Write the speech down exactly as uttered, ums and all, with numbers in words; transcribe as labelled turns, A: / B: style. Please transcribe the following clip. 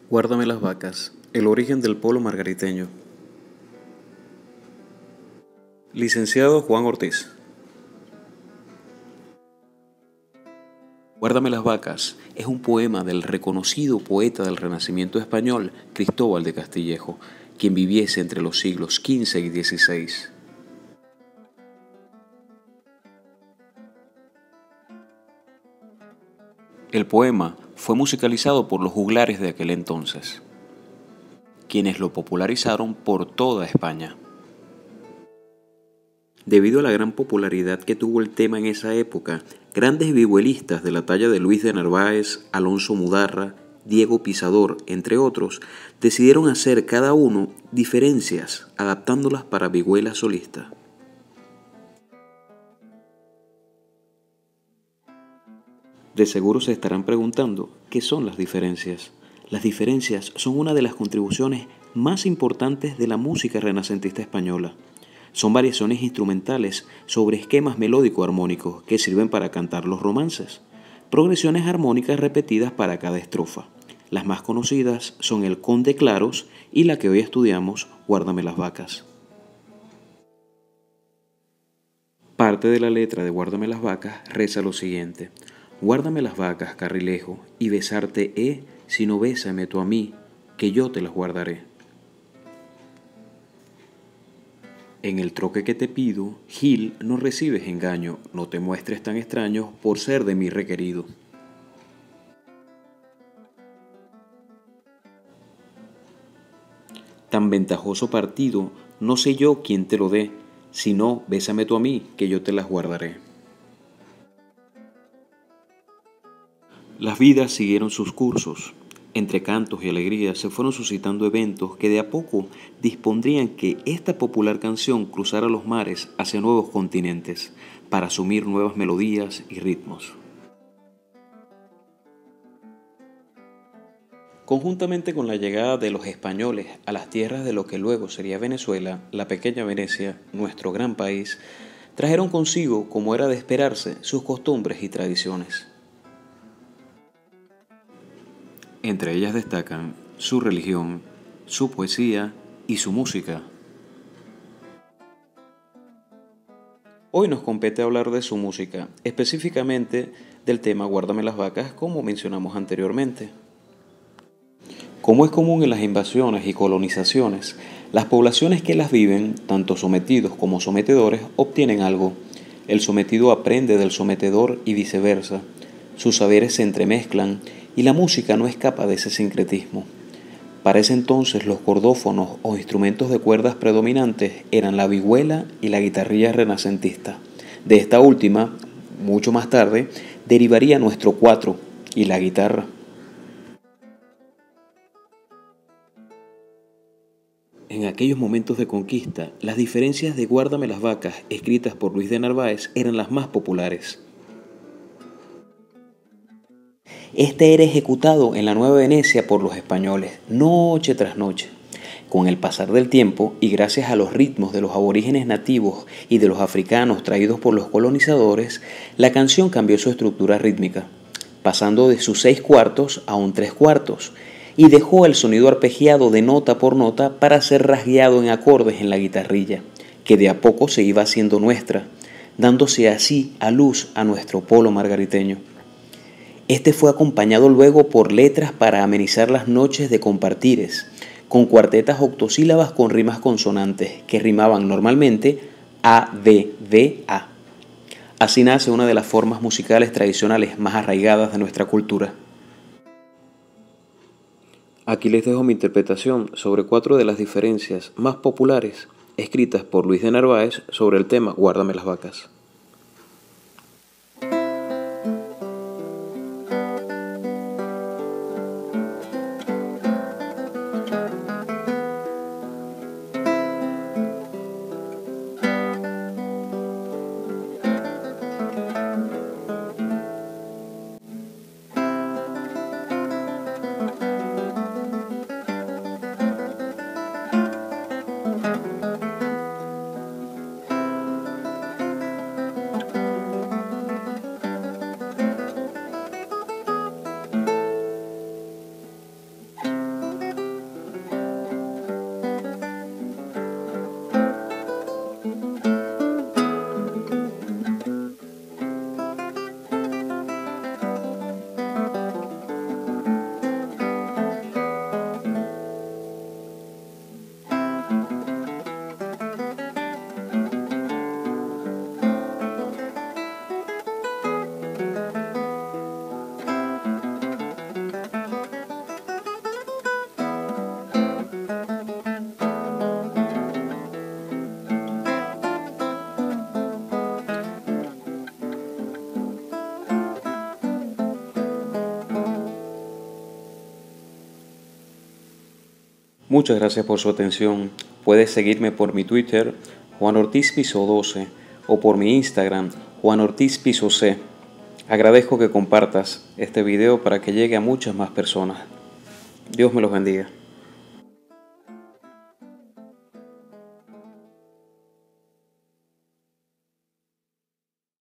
A: Guárdame las vacas, el origen del polo margariteño. Licenciado Juan Ortiz. Guárdame las vacas es un poema del reconocido poeta del Renacimiento español Cristóbal de Castillejo, quien viviese entre los siglos quince y dieciséis. El poema fue musicalizado por los juglares de aquel entonces, quienes lo popularizaron por toda España. Debido a la gran popularidad que tuvo el tema en esa época, grandes vihuelistas de la talla de Luis de Narváez, Alonso Mudarra, Diego Pisador, entre otros, decidieron hacer cada uno diferencias, adaptándolas para vihuela solista. De seguro se estarán preguntando, ¿qué son las diferencias? Las diferencias son una de las contribuciones más importantes de la música renacentista española. Son variaciones instrumentales sobre esquemas melódico-armónicos que sirven para cantar los romances. Progresiones armónicas repetidas para cada estrofa. Las más conocidas son el Conde Claros y la que hoy estudiamos, Guárdame las vacas. Parte de la letra de Guárdame las vacas reza lo siguiente. Guárdame las vacas, carrilejo, y besarte he, si no bésame tú a mí, que yo te las guardaré. En el troque que te pido, Gil, no recibes engaño, no te muestres tan extraño por ser de mí requerido. Tan ventajoso partido, no sé yo quién te lo dé, sino bésame tú a mí, que yo te las guardaré. Las vidas siguieron sus cursos. Entre cantos y alegrías se fueron suscitando eventos que de a poco dispondrían que esta popular canción cruzara los mares hacia nuevos continentes para asumir nuevas melodías y ritmos. Conjuntamente con la llegada de los españoles a las tierras de lo que luego sería Venezuela, la pequeña Venecia, nuestro gran país, trajeron consigo, como era de esperarse, sus costumbres y tradiciones. Entre ellas destacan su religión, su poesía y su música. Hoy nos compete hablar de su música, específicamente del tema Guárdame las vacas, como mencionamos anteriormente. Como es común en las invasiones y colonizaciones, las poblaciones que las viven, tanto sometidos como sometedores, obtienen algo. El sometido aprende del sometedor y viceversa. Sus saberes se entremezclan y la música no escapa de ese sincretismo. Para ese entonces los cordófonos o instrumentos de cuerdas predominantes eran la vihuela y la guitarrilla renacentista. De esta última, mucho más tarde, derivaría nuestro cuatro y la guitarra. En aquellos momentos de conquista, las diferencias de Guárdame las vacas, escritas por Luis de Narváez, eran las más populares. Este era ejecutado en la Nueva Venecia por los españoles, noche tras noche. Con el pasar del tiempo, y gracias a los ritmos de los aborígenes nativos y de los africanos traídos por los colonizadores, la canción cambió su estructura rítmica, pasando de sus seis cuartos a un tres cuartos, y dejó el sonido arpegiado de nota por nota para ser rasgueado en acordes en la guitarrilla, que de a poco se iba haciendo nuestra, dándose así a luz a nuestro polo margariteño. Este fue acompañado luego por letras para amenizar las noches de compartires, con cuartetas octosílabas con rimas consonantes, que rimaban normalmente A, B, B, A. Así nace una de las formas musicales tradicionales más arraigadas de nuestra cultura. Aquí les dejo mi interpretación sobre cuatro de las diferencias más populares escritas por Luis de Narváez sobre el tema Guárdame las vacas. Muchas gracias por su atención. Puedes seguirme por mi Twitter, Juan Ortiz Piso doce, o por mi Instagram, Juan Ortiz Piso C. Agradezco que compartas este video para que llegue a muchas más personas. Dios me los bendiga.